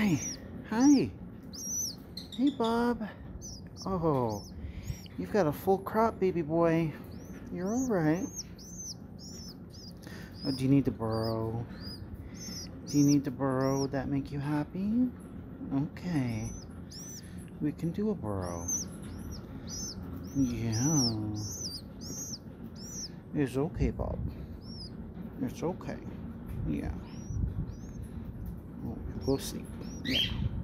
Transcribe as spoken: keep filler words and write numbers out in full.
Hi. Hi. Hey, Bob. Oh, you've got a full crop, baby boy. You're all right. Oh, do you need to burrow? Do you need to burrow? Would that make you happy? Okay. We can do a burrow. Yeah. It's okay, Bob. It's okay. Yeah. Oh, go sleep. Yeah.